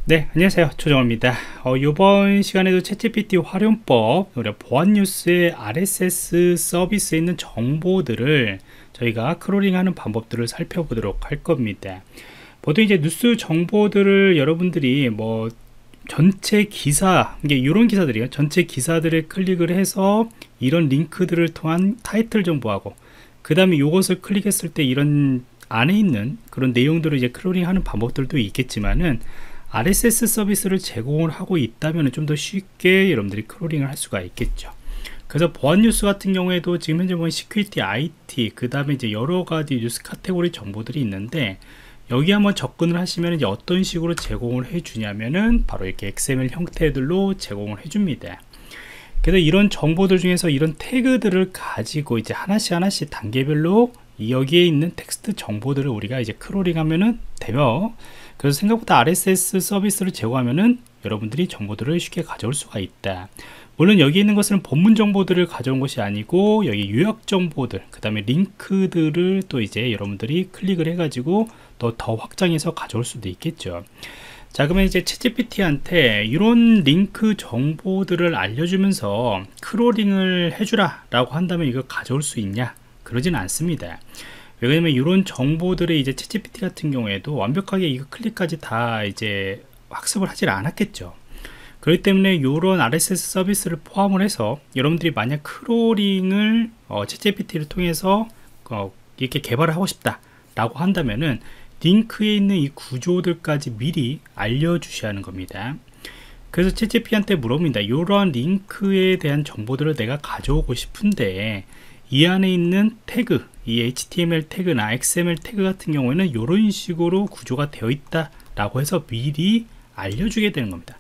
네, 안녕하세요. 조정호입니다. 이번 시간에도 챗GPT 활용법, 우리 보안 뉴스의 RSS 서비스에 있는 정보들을 저희가 크롤링하는 방법들을 살펴보도록 할 겁니다. 보통 이제 뉴스 정보들을 여러분들이 뭐 전체 기사, 이게 이런 기사들이요. 전체 기사들을 클릭을 해서 이런 링크들을 통한 타이틀 정보하고, 그 다음에 이것을 클릭했을 때 이런 안에 있는 그런 내용들을 이제 크롤링하는 방법들도 있겠지만은 RSS 서비스를 제공을 하고 있다면 좀 더 쉽게 여러분들이 크롤링을 할 수가 있겠죠. 그래서 보안 뉴스 같은 경우에도 지금 현재 보면 시큐리티, IT, 그 다음에 이제 여러 가지 뉴스 카테고리 정보들이 있는데, 여기 한번 접근을 하시면 이제 어떤 식으로 제공을 해주냐면은 바로 이렇게 XML 형태들로 제공을 해줍니다. 그래서 이런 정보들 중에서 이런 태그들을 가지고 이제 하나씩 단계별로 여기에 있는 텍스트 정보들을 우리가 이제 크롤링 하면은 되며, 그래서 생각보다 RSS 서비스를 제공하면은 여러분들이 정보들을 쉽게 가져올 수가 있다. 물론 여기 있는 것은 본문 정보들을 가져온 것이 아니고 여기 요약 정보들, 그 다음에 링크들을 또 이제 여러분들이 클릭을 해가지고 더 확장해서 가져올 수도 있겠죠. 자, 그러면 이제 챗GPT한테 이런 링크 정보들을 알려주면서 크롤링을 해주라 라고 한다면 이거 가져올 수 있냐? 그러진 않습니다. 왜냐면 이런 정보들을 이제 챗GPT 같은 경우에도 완벽하게 이거 클릭까지 다 이제 학습을 하질 않았겠죠. 그렇기 때문에 이런 RSS 서비스를 포함을 해서 여러분들이 만약 크롤링을 챗GPT를 통해서 이렇게 개발을 하고 싶다 라고 한다면은 링크에 있는 이 구조들까지 미리 알려주셔야 하는 겁니다. 그래서 챗GPT한테 물어봅니다. 이러한 링크에 대한 정보들을 내가 가져오고 싶은데 이 안에 있는 태그, 이 HTML 태그나 XML 태그 같은 경우에는 이런 식으로 구조가 되어 있다 라고 해서 미리 알려주게 되는 겁니다.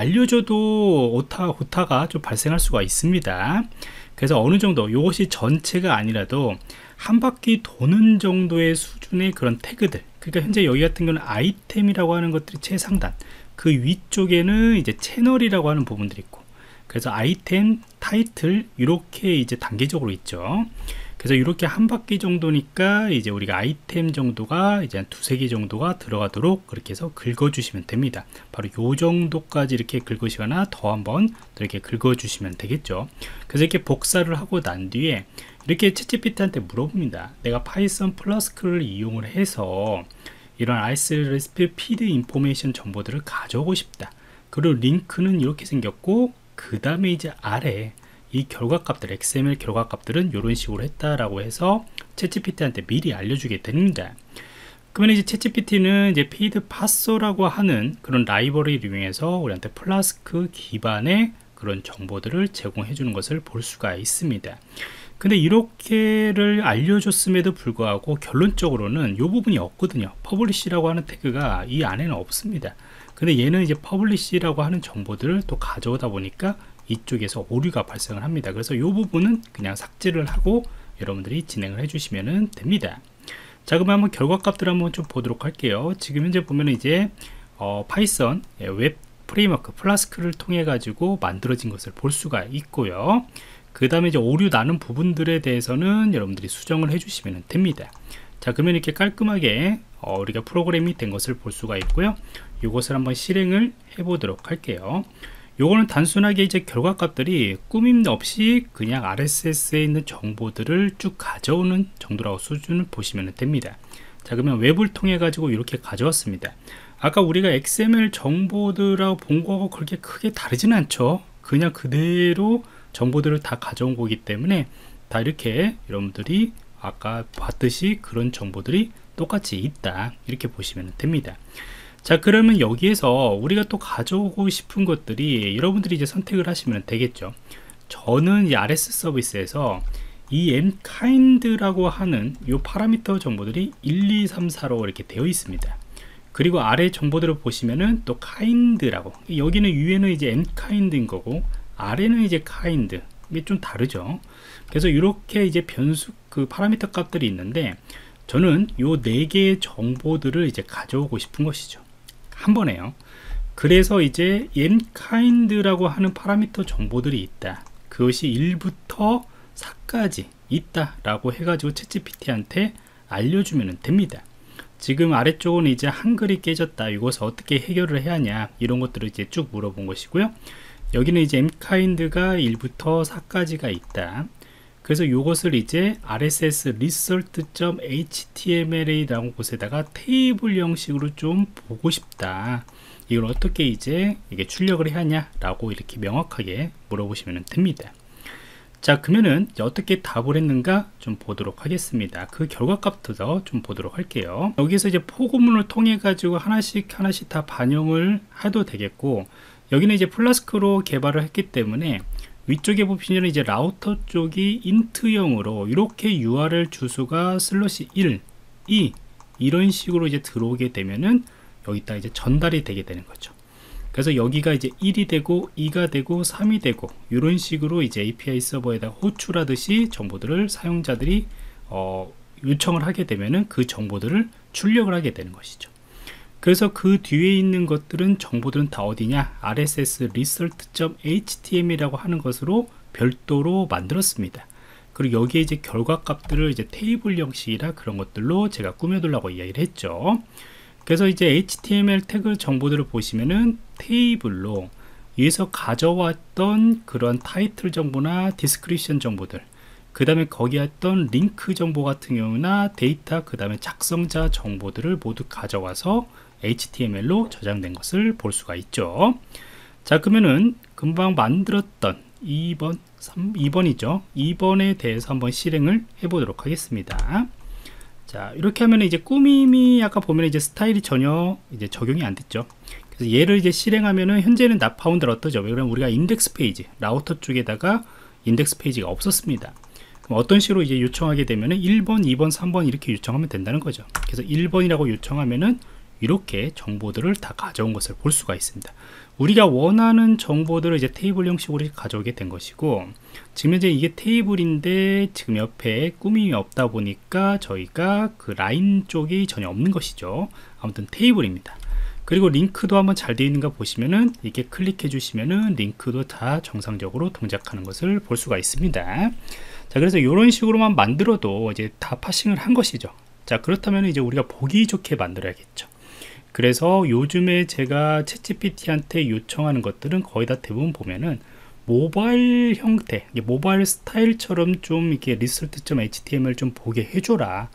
알려줘도 오타가 좀 발생할 수가 있습니다. 그래서 어느 정도 이것이 전체가 아니라도 한 바퀴 도는 정도의 수준의 그런 태그들, 그러니까 현재 여기 같은 경우는 아이템이라고 하는 것들이 최상단, 그 위쪽에는 이제 채널이라고 하는 부분들이 있고, 그래서 아이템, 타이틀 이렇게 이제 단계적으로 있죠. 그래서 이렇게 한 바퀴 정도니까 이제 우리가 아이템 정도가 이제 한 두세 개 정도가 들어가도록 그렇게 해서 긁어주시면 됩니다. 바로 요 정도까지 이렇게 긁으시거나 더 한번 이렇게 긁어주시면 되겠죠. 그래서 이렇게 복사를 하고 난 뒤에 이렇게 챗GPT한테 물어봅니다. 내가 파이썬 플라스크를 이용을 해서 이런 RSS 피드 인포메이션 정보들을 가져오고 싶다. 그리고 링크는 이렇게 생겼고, 그 다음에 이제 아래 이 결과값들, XML 결과값들은 이런 식으로 했다라고 해서 챗GPT한테 미리 알려주게 됩니다. 그러면 이제 챗GPT는 이제 피드 파서라고 하는 그런 라이브러리를 이용해서 우리한테 플라스크 기반의 그런 정보들을 제공해 주는 것을 볼 수가 있습니다. 근데 이렇게를 알려줬음에도 불구하고 결론적으로는 이 부분이 없거든요. 퍼블리시라고 하는 태그가 이 안에는 없습니다. 근데 얘는 이제 퍼블리시라고 하는 정보들을 또 가져오다 보니까 이쪽에서 오류가 발생을 합니다. 그래서 이 부분은 그냥 삭제를 하고 여러분들이 진행을 해주시면 됩니다. 자, 그러면 한번 결과값들 한번 좀 보도록 할게요. 지금 현재 보면 이제 파이썬 웹 프레임워크 플라스크를 통해 가지고 만들어진 것을 볼 수가 있고요. 그 다음에 이제 오류 나는 부분들에 대해서는 여러분들이 수정을 해주시면 됩니다. 자, 그러면 이렇게 깔끔하게 우리가 프로그램이 된 것을 볼 수가 있고요. 이것을 한번 실행을 해 보도록 할게요. 요거는 단순하게 이제 결과값들이 꾸밈 없이 그냥 RSS에 있는 정보들을 쭉 가져오는 정도라고 수준을 보시면 됩니다. 자, 그러면 웹을 통해 가지고 이렇게 가져왔습니다. 아까 우리가 XML 정보들하고 본 거하고 그렇게 크게 다르진 않죠. 그냥 그대로 정보들을 다 가져온 거기 때문에 다 이렇게 여러분들이 아까 봤듯이 그런 정보들이 똑같이 있다, 이렇게 보시면 됩니다. 자, 그러면 여기에서 우리가 또 가져오고 싶은 것들이 여러분들이 이제 선택을 하시면 되겠죠. 저는 이 RSS 서비스에서 이 mkind라고 하는 이 파라미터 정보들이 1, 2, 3, 4로 이렇게 되어 있습니다. 그리고 아래 정보들을 보시면은 또 kind라고, 여기는 위에는 이제 mkind인 거고 아래는 이제 kind, 이게 좀 다르죠. 그래서 이렇게 이제 변수 그 파라미터 값들이 있는데, 저는 요 4개의 정보들을 이제 가져오고 싶은 것이죠, 한 번에요. 그래서 이제 mkind라고 하는 파라미터 정보들이 있다, 그것이 1부터 4까지 있다 라고 해가지고 챗GPT한테 알려주면 됩니다. 지금 아래쪽은 이제 한글이 깨졌다, 이것을 어떻게 해결을 해야 하냐, 이런 것들을 이제 쭉 물어본 것이고요. 여기는 이제 mkind가 1부터 4까지가 있다. 그래서 이것을 이제 rss result.html이라는 곳에다가 테이블 형식으로 좀 보고 싶다, 이걸 어떻게 이제 이게 출력을 해야 하냐라고 이렇게 명확하게 물어보시면 됩니다. 자, 그러면은 어떻게 답을 했는가 좀 보도록 하겠습니다. 그 결과값도 좀 보도록 할게요. 여기서 이제 포구문을 통해 가지고 하나씩 다 반영을 해도 되겠고, 여기는 이제 플라스크로 개발을 했기 때문에 위쪽에 보시면 이제 라우터 쪽이 인트형으로 이렇게 URL 주소가 /1, 2 이런 식으로 이제 들어오게 되면은 여기다 이제 전달이 되게 되는 거죠. 그래서 여기가 이제 1이 되고 2가 되고 3이 되고 이런 식으로 이제 API 서버에다 호출하듯이 정보들을 사용자들이 요청을 하게 되면은 그 정보들을 출력을 하게 되는 것이죠. 그래서 그 뒤에 있는 것들은 정보들은 다 어디냐, rss result.html이라고 하는 것으로 별도로 만들었습니다. 그리고 여기에 이제 결과값들을 이제 테이블 형식이라 그런 것들로 제가 꾸며두려고 이야기를 했죠. 그래서 이제 HTML 태그 정보들을 보시면은 테이블로 위에서 가져왔던 그런 타이틀 정보나 디스크립션 정보들, 그 다음에 거기에 했던 링크 정보 같은 경우나 데이터, 그 다음에 작성자 정보들을 모두 가져와서 HTML로 저장된 것을 볼 수가 있죠. 자, 그러면은 금방 만들었던 2번이죠. 2번에 대해서 한번 실행을 해 보도록 하겠습니다. 자, 이렇게 하면 이제 꾸밈이 아까 보면 이제 스타일이 전혀 이제 적용이 안 됐죠. 그래서 얘를 이제 실행하면은 현재는 not found를 어떠죠? 왜냐면 우리가 인덱스 페이지, 라우터 쪽에다가 인덱스 페이지가 없었습니다. 그럼 어떤 식으로 이제 요청하게 되면은 1번, 2번, 3번 이렇게 요청하면 된다는 거죠. 그래서 1번이라고 요청하면은 이렇게 정보들을 다 가져온 것을 볼 수가 있습니다. 우리가 원하는 정보들을 이제 테이블 형식으로 가져오게 된 것이고, 지금 현재 이게 테이블인데 지금 옆에 꾸밈이 없다 보니까 저희가 그 라인 쪽이 전혀 없는 것이죠. 아무튼 테이블입니다. 그리고 링크도 한번 잘 되어 있는가 보시면은 이렇게 클릭해 주시면은 링크도 다 정상적으로 동작하는 것을 볼 수가 있습니다. 자, 그래서 이런 식으로만 만들어도 이제 다 파싱을 한 것이죠. 자, 그렇다면 이제 우리가 보기 좋게 만들어야겠죠. 그래서 요즘에 제가 챗GPT한테 요청하는 것들은 거의 다 대부분 보면은 모바일 형태, 모바일 스타일처럼 좀 이렇게 result.html 좀 보게 해줘라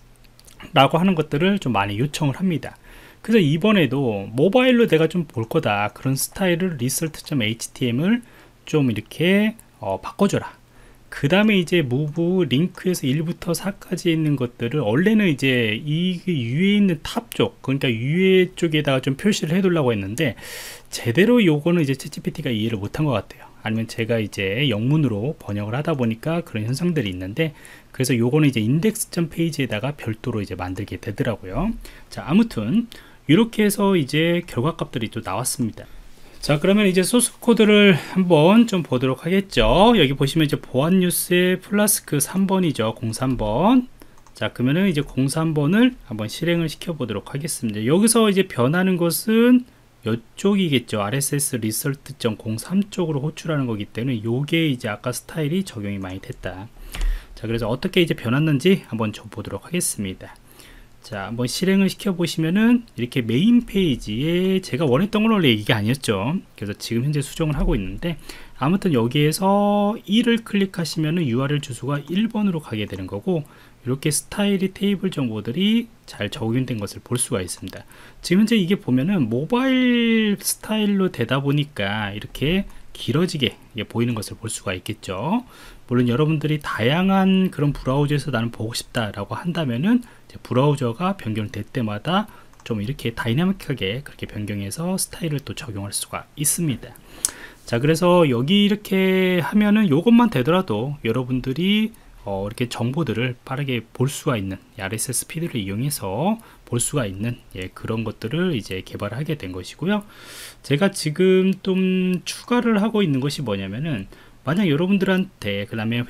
라고 하는 것들을 좀 많이 요청을 합니다. 그래서 이번에도 모바일로 내가 좀 볼 거다, 그런 스타일을 result.html 좀 이렇게 바꿔줘라. 그 다음에 이제 move 링크에서 1부터 4까지 있는 것들을 원래는 이제 이 위에 있는 탑 쪽, 그러니까 위에 쪽에다가 좀 표시를 해 두려고 했는데 제대로 요거는 이제 챗GPT가 이해를 못한 것 같아요. 아니면 제가 이제 영문으로 번역을 하다 보니까 그런 현상들이 있는데, 그래서 요거는 이제 인덱스 페이지에다가 별도로 이제 만들게 되더라고요. 자, 아무튼 이렇게 해서 이제 결과값들이 또 나왔습니다. 자, 그러면 이제 소스 코드를 한번 좀 보도록 하겠죠. 여기 보시면 이제 보안 뉴스의 플라스크 3번이죠. 03번. 자, 그러면은 이제 03번을 한번 실행을 시켜 보도록 하겠습니다. 여기서 이제 변하는 것은 이쪽이겠죠. RSS result.03 쪽으로 호출하는 거기 때문에 요게 이제 아까 스타일이 적용이 많이 됐다. 자, 그래서 어떻게 이제 변했는지 한번 좀 보도록 하겠습니다. 자, 한번 실행을 시켜 보시면은 이렇게 메인 페이지에 제가 원했던 건 원래 이게 아니었죠. 그래서 지금 현재 수정을 하고 있는데, 아무튼 여기에서 1을 클릭하시면은 URL 주소가 1번으로 가게 되는 거고, 이렇게 스타일이 테이블 정보들이 잘 적용된 것을 볼 수가 있습니다. 지금 현재 이게 보면은 모바일 스타일로 되다 보니까 이렇게 길어지게 보이는 것을 볼 수가 있겠죠. 물론 여러분들이 다양한 그런 브라우저에서 나는 보고 싶다 라고 한다면은 브라우저가 변경될 때마다 좀 이렇게 다이나믹하게 그렇게 변경해서 스타일을 또 적용할 수가 있습니다. 자, 그래서 여기 이렇게 하면은 요것만 되더라도 여러분들이 이렇게 정보들을 빠르게 볼 수가 있는 RSS 피드를 이용해서 볼 수가 있는 그런 것들을 이제 개발하게 된 것이고요. 제가 지금 좀 추가를 하고 있는 것이 뭐냐면은, 만약 여러분들한테, 그 다음에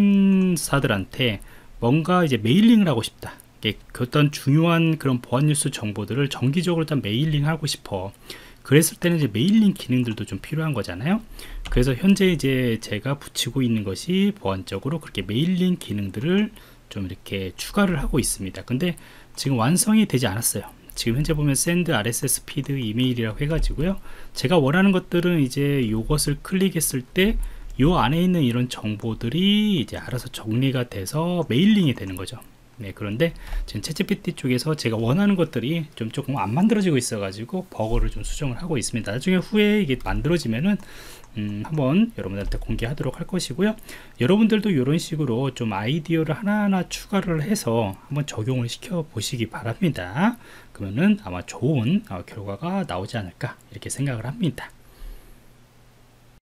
회원사들한테 뭔가 이제 메일링을 하고 싶다, 어떤 중요한 그런 보안 뉴스 정보들을 정기적으로 일단 메일링 하고 싶어, 그랬을 때는 이제 메일링 기능들도 좀 필요한 거잖아요. 그래서 현재 이제 제가 붙이고 있는 것이 보안적으로 그렇게 메일링 기능들을 좀 이렇게 추가를 하고 있습니다. 근데 지금 완성이 되지 않았어요. 지금 현재 보면 send RSS 피드 이메일이라고 해가지고요. 제가 원하는 것들은 이제 이것을 클릭했을 때 요 안에 있는 이런 정보들이 이제 알아서 정리가 돼서 메일링이 되는 거죠. 네, 그런데 지금 챗GPT 쪽에서 제가 원하는 것들이 좀 조금 안 만들어지고 있어 가지고 버거를 좀 수정을 하고 있습니다. 나중에 후에 이게 만들어지면은 한번 여러분들한테 공개하도록 할 것이고요. 여러분들도 이런 식으로 좀 아이디어를 하나하나 추가를 해서 한번 적용을 시켜 보시기 바랍니다. 그러면은 아마 좋은 결과가 나오지 않을까 이렇게 생각을 합니다.